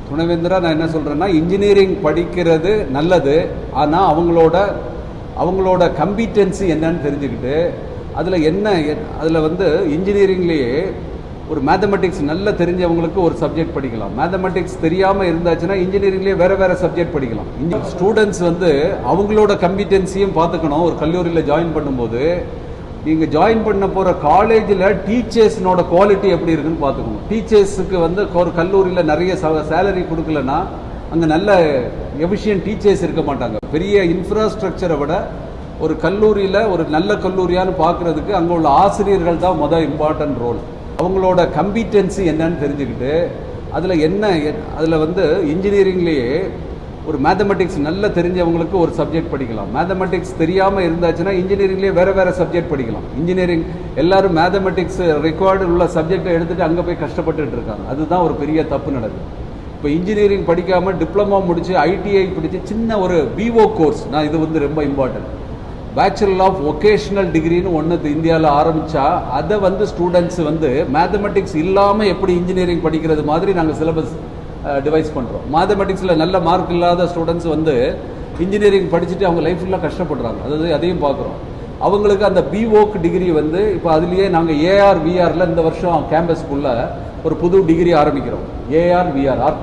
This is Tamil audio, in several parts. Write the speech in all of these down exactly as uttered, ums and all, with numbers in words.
துணைவேந்தரா நான் என்ன சொல்கிறேன்னா, இன்ஜினியரிங் படிக்கிறது நல்லது, ஆனால் அவங்களோட அவங்களோட கம்பிட்டன்சி என்னன்னு தெரிஞ்சுக்கிட்டு அதில் என்ன அதில் வந்து இன்ஜினியரிங்லேயே ஒரு மேத்தமெட்டிக்ஸ் நல்லா தெரிஞ்சவங்களுக்கு ஒரு சப்ஜெக்ட் படிக்கலாம். மேத்தமெட்டிக்ஸ் தெரியாமல் இருந்தாச்சுன்னா இன்ஜினியரிங்லேயே வேறு வேறு சப்ஜெக்ட் படிக்கலாம். இன்ஜி ஸ்டூடெண்ட்ஸ் வந்து அவங்களோட கம்பிட்டன்சியும் பார்த்துக்கணும். ஒரு கல்லூரியில் ஜாயின் பண்ணும்போது நீங்கள் ஜாயின் பண்ண போகிற காலேஜில் டீச்சர்ஸ்னோட குவாலிட்டி எப்படி இருக்குன்னு பார்த்துக்கணும். டீச்சர்ஸுக்கு வந்து ஒரு கல்லூரியில் நிறைய சேலரி கொடுக்கலன்னா அங்கே நல்ல எஃபிஷியன்ட் டீச்சர்ஸ் இருக்க மாட்டாங்க. பெரிய இன்ஃப்ராஸ்ட்ரக்சரை விட ஒரு கல்லூரியில் ஒரு நல்ல கல்லூரியான்னு பார்க்குறதுக்கு அங்கே உள்ள ஆசிரியர்கள் தான் மொதல் இம்பார்ட்டன்ட் ரோல். அவங்களோட கம்பிட்டன்சி என்னன்னு தெரிஞ்சுக்கிட்டு அதில் என்ன அதில் வந்து இன்ஜினியரிங்லேயே ஒரு மேத்தமெட்டிக்ஸ் நல்லா தெரிஞ்சவங்களுக்கு ஒரு சப்ஜெக்ட் படிக்கலாம். மேத்தமெட்டிக்ஸ் தெரியாமல் இருந்தாச்சுன்னா இன்ஜினியரிங்லேயே வேறு வேறு சப்ஜெக்ட் படிக்கலாம். இன்ஜினியரிங் எல்லாரும் மேத்தமெட்டிக்ஸ் ரெக்வயர்டு உள்ள சப்ஜெக்டை எடுத்துகிட்டு அங்கே போய் கஷ்டப்பட்டுட்டு இருக்காங்க. அதுதான் ஒரு பெரிய தப்பு நடக்குது. இப்போ இன்ஜினியரிங் படிக்காமல் டிப்ளமோ முடித்து ஐடிஐ படித்து சின்ன ஒரு பிஓ கோர்ஸ், நான் இது வந்து ரொம்ப இம்பார்ட்டன்ட், பேச்சுலர் ஆஃப் ஒகேஷ்னல் டிகிரின்னு ஒன்று இந்தியாவில் ஆரம்பித்தா அதை வந்து ஸ்டூடெண்ட்ஸ் வந்து மேத்தமெட்டிக்ஸ் இல்லாமல் எப்படி இன்ஜினியரிங் படிக்கிறது மாதிரி நாங்கள் சிலபஸ் டிவைஸ் பண்ணுறோம். மேத்தமெட்டிக்ஸில் நல்ல மார்க் இல்லாத ஸ்டூடெண்ட்ஸ் வந்து இன்ஜினியரிங் படிச்சுட்டு அவங்க லைஃப் ஃபுல்லாக கஷ்டப்படுறாங்க. அதாவது அதையும் பார்க்குறோம். அவங்களுக்கு அந்த பிஓக் டிகிரி வந்து இப்போ அதுலேயே நாங்கள் ஏஆர் விஆரில் இந்த வருஷம் கேம்பஸ்க்குள்ளே ஒரு புது டிகிரி ஆரம்பிக்கிறோம். AR VR art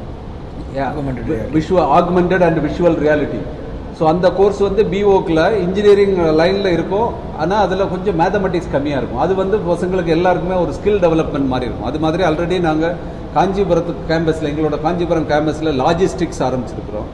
visual augmented and visual reality. So அந்த கோர்ஸ் வந்து பிஓக்கில் இன்ஜினியரிங் லைனில் இருக்கும், ஆனால் அதில் கொஞ்சம் மேத்தமெட்டிக்ஸ் கம்மியாக இருக்கும். அது வந்து பசங்களுக்கு எல்லாருக்குமே ஒரு ஸ்கில் டெவலப்மெண்ட் மாதிரி இருக்கும். அது மாதிரி ஆல்ரெடி நாங்கள் காஞ்சிபுரத்துக்கு கேம்பஸில் எங்களோட காஞ்சிபுரம் கேம்பஸில் லாஜிஸ்டிக்ஸ் ஆரம்பிச்சிருக்கிறோம்.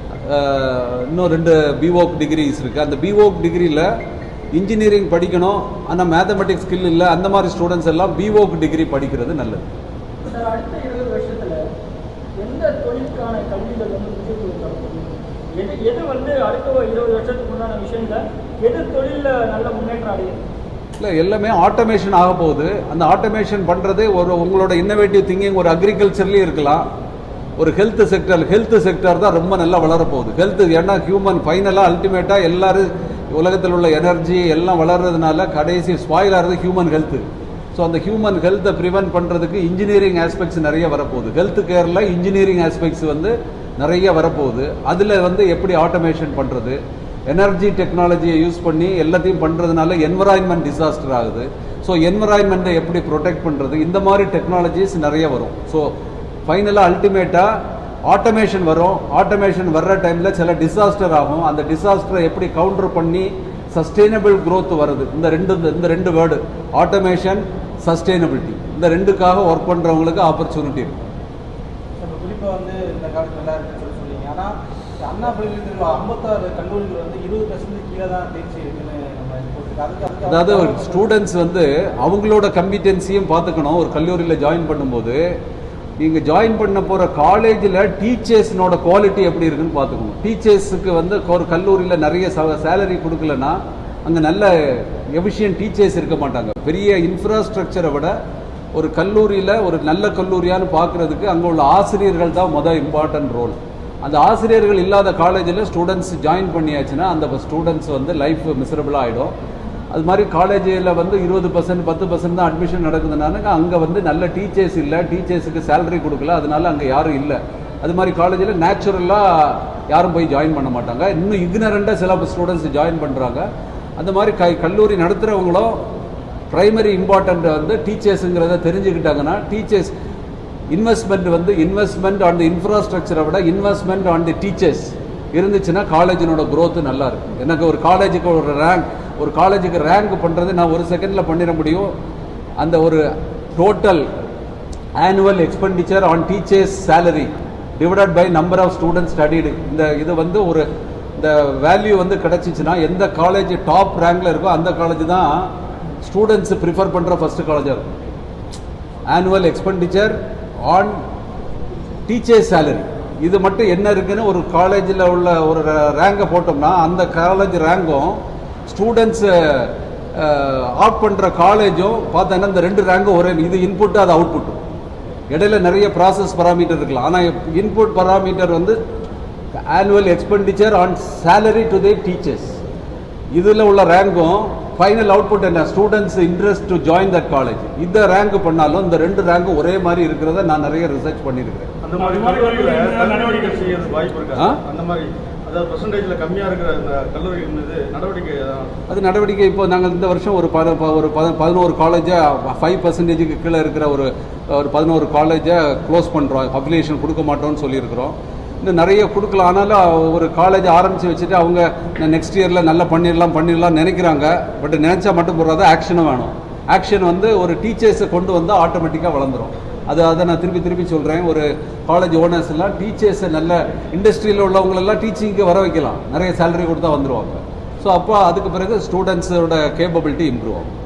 இன்னும் ரெண்டு பிஓக் டிகிரிஸ் இருக்குது. அந்த பிஓக் டிகிரியில் இன்ஜினியரிங் படிக்கணும், ஆனால் மேத்தமெட்டிக்ஸ் ஸ்கில் இல்லை, அந்த மாதிரி ஸ்டூடெண்ட்ஸ் எல்லாம் பிஓக் டிகிரி படிக்கிறது நல்லது. அடுத்த இருபது வருஷத்தில் எந்த தொழிலுக்கான கல்விகள் வந்து முக்கியத்துவம் தரப்போகுது? எது எது வந்து அடுத்த இருபது வருஷத்துக்கு முன்னான விஷயங்கள் எது தொழிலில் நல்ல முன்னேற்றம் அடையும்? இல்லை, எல்லாமே ஆட்டோமேஷன் ஆக போகுது. அந்த ஆட்டோமேஷன் பண்ணுறது ஒரு உங்களோட இன்னோவேட்டிவ் திங்கிங் ஒரு அக்ரிகல்ச்சர்லேயும் இருக்கலாம், ஒரு ஹெல்த் செக்டர் ஹெல்த் செக்டர் தான் ரொம்ப நல்லா வளரப்போகுது. ஹெல்த் ஏன்னா ஹியூமன் ஃபைனலாக அல்டிமேட்டாக எல்லாரும் உலகத்தில் உள்ள எனர்ஜி எல்லாம் வளர்றதுனால கடைசி ஸ்பாயில் ஆகிறது ஹியூமன் ஹெல்த்து. ஸோ அந்த ஹியூமன் ஹெல்த்தை ப்ரிவென்ட் பண்ணுறதுக்கு இன்ஜினியரிங் ஆஸ்பெக்ட்ஸ் நிறைய வரப்போகுது. ஹெல்த் கேரில் இன்ஜினியரிங் ஆஸ்பெக்ட்ஸ் வந்து நிறைய வரப்போகுது. அதில் வந்து எப்படி ஆட்டோமேஷன் பண்ணுறது, எனர்ஜி டெக்னாலஜியை யூஸ் பண்ணி எல்லாத்தையும் பண்ணுறதுனால என்விரான்மெண்ட் டிசாஸ்டர் ஆகுது. ஸோ என்விரான்மெண்ட்டை எப்படி ப்ரொடெக்ட் பண்ணுறது, இந்த மாதிரி டெக்னாலஜிஸ் நிறைய வரும். ஸோ ஃபைனலாக அல்டிமேட்டாக ஆட்டோமேஷன் வரும். ஆட்டோமேஷன் வர்ற டைமில் சில டிசாஸ்டர் ஆகும். அந்த டிசாஸ்டரை எப்படி கவுண்டர் பண்ணி சஸ்டெயினபிள் க்ரோத் வருது. இந்த ரெண்டு இந்த ரெண்டு வேர்டு ஆட்டோமேஷன், சஸ்டெயினபிலிட்டி, இந்த ரெண்டுக்காக ஒர்க் பண்ணுறவங்களுக்கு ஆப்பர்ச்சுனிட்டி இருக்கும். குறிப்பாக வந்து இந்த காலத்தில் நல்லா இருக்குன்னு சொல்லி சொல்லிங்க. ஆனால் அண்ணா பல்கலைக்கழகத்தில் ஐம்பத்தாறு கல்லூரிகள் வந்து இருபது பர்சன்ட் கீழே தான் தேர்ச்சி இருக்குன்னு நம்ம போட்டுருக்கு. அதாவது ஸ்டூடெண்ட்ஸ் வந்து அவங்களோட கம்பிட்டன்சியும் பார்த்துக்கணும். ஒரு கல்லூரியில் ஜாயின் பண்ணும்போது நீங்கள் ஜாயின் பண்ண போகிற காலேஜில் டீச்சர்ஸ்னோட குவாலிட்டி எப்படி இருக்குன்னு பார்த்துக்கணும். டீச்சர்ஸுக்கு வந்து ஒரு கல்லூரியில் நிறைய சேலரி கொடுக்கலன்னா அங்கே நல்ல எஃபிஷியன்ட் டீச்சர்ஸ் இருக்க மாட்டாங்க. பெரிய இன்ஃப்ராஸ்ட்ரக்சரை விட ஒரு கல்லூரியில் ஒரு நல்ல கல்லூரியான்னு பார்க்குறதுக்கு அங்கே உள்ள ஆசிரியர்கள் தான் மொதல் இம்பார்ட்டன்ட் ரோல். அந்த ஆசிரியர்கள் இல்லாத காலேஜில் ஸ்டூடெண்ட்ஸ் ஜாயின் பண்ணியாச்சுன்னா அந்த ஸ்டூடெண்ட்ஸ் வந்து லைஃப் மிசரபிளாக ஆகிடும். அது மாதிரி காலேஜில் வந்து இருபது பர்சன்ட் பத்து பர்சன்ட் தான் அட்மிஷன் நடக்குதுனால அங்கே வந்து நல்ல டீச்சர்ஸ் இல்லை, டீச்சர்ஸுக்கு சேலரி கொடுக்கல, அதனால அங்கே யாரும் இல்லை. அது மாதிரி காலேஜில் நேச்சுரலாக யாரும் போய் ஜாயின் பண்ண மாட்டாங்க. இன்னும் இக்னரண்டாக சில ஸ்டூடெண்ட்ஸ் ஜாயின் பண்ணுறாங்க. அந்த மாதிரி க கல்லூரி நடத்துகிறவங்களும் ப்ரைமரி இம்பார்ட்டண்ட் வந்து டீச்சர்ஸுங்கிறத தெரிஞ்சுக்கிட்டாங்கன்னா டீச்சர்ஸ் இன்வெஸ்ட்மெண்ட் வந்து இன்வெஸ்ட்மெண்ட் ஆன் தி இன்ஃப்ராஸ்ட்ரக்சரை விட இன்வெஸ்ட்மெண்ட் ஆன் தி டீச்சர்ஸ் இருந்துச்சுன்னா காலேஜினோட க்ரோத்து நல்லா இருக்கும். எனக்கு ஒரு காலேஜுக்கு ஒரு ரேங்க் ஒரு காலேஜுக்கு ரேங்க் பண்ணுறது நான் ஒரு செகண்டில் பண்ணிட முடியும். அந்த ஒரு total annual expenditure on teachers salary divided by number of students studied, இந்த இது வந்து ஒரு இந்த வேல்யூ வந்து கிடச்சிச்சின்னா எந்த காலேஜ் டாப் ரேங்கில் இருக்கோ அந்த காலேஜ் தான் ஸ்டூடெண்ட்ஸ் ப்ரிஃபர் பண்ணுற ஃபஸ்ட்டு காலேஜாக இருக்கும். Annual expenditure on teachers salary இது மட்டும் என்ன இருக்குன்னு ஒரு காலேஜில் உள்ள ஒரு ரேங்கை போட்டோம்னா அந்த காலேஜ் ரேங்கும் ஸ்டூடெண்ட்ஸ் ஆப்ட் பண்ணுற காலேஜும் பார்த்தோன்னா இந்த ரெண்டு ரேங்கும் ஒரே, இது இன்புட்டு அது அவுட்புட்டு. இடையில நிறைய ப்ராசஸ் பராமீட்டர் இருக்கலாம். ஆனால் இன்புட் பராமீட்டர் வந்து annual expenditure on salary to the teachers. இதில் உள்ள ரேங்கும் ஃபைனல் அவுட்புட் என்ன, students interest to join that college. இந்த ரேங்க் பண்ணாலும் இந்த ரெண்டு ரேங்கும் ஒரே மாதிரி இருக்கிறத நான் நிறைய ரிசர்ச் பண்ணியிருக்கிறேன். அந்த மாதிரி நடவடிக்கை செய்ய வாய்ப்பு இருக்கா? அந்த மாதிரி அதாவது பர்சன்டேஜ்ல கம்மியா இருக்கிற அந்த கல்லூரிகள் மீது நடவடிக்கை அது நடவடிக்கை இப்போ நாங்கள் இந்த வருஷம் ஒரு ப ஒரு பதினோரு காலேஜை ஃபைவ் பர்சன்டேஜுக்கு கீழே இருக்கிற ஒரு ஒரு பதினோரு காலேஜை க்ளோஸ் பண்ணுறோம், அஃபிலியேஷன் கொடுக்க மாட்டோம்னு சொல்லியிருக்கிறோம். இன்னும் நிறைய கொடுக்கலாம். ஆனாலும் ஒரு காலேஜ் ஆரம்பித்து வச்சுட்டு அவங்க நெக்ஸ்ட் இயரில் நல்லா பண்ணிடலாம் பண்ணிடலாம் நினைக்கிறாங்க. பட் நினச்சா மட்டும் போடுறதா, ஆக்ஷனும் வேணும். ஆக்ஷன் வந்து ஒரு டீச்சர்ஸை கொண்டு வந்தால் ஆட்டோமேட்டிக்காக வளர்ந்துடும். அது அதை நான் திருப்பி திருப்பி சொல்கிறேன். ஒரு காலேஜ் ஓனர்ஸ் எல்லாம் டீச்சர்ஸை நல்ல இண்டஸ்ட்ரியில் உள்ளவங்களெல்லாம் டீச்சிங்க்கு வர வைக்கலாம், நிறைய சேலரி கொடுத்தா வந்துடுவாங்க. ஸோ அப்போ அதுக்கு பிறகு ஸ்டூடெண்ட்ஸோட கேப்பபிலிட்டி இம்ப்ரூவ் ஆகும்.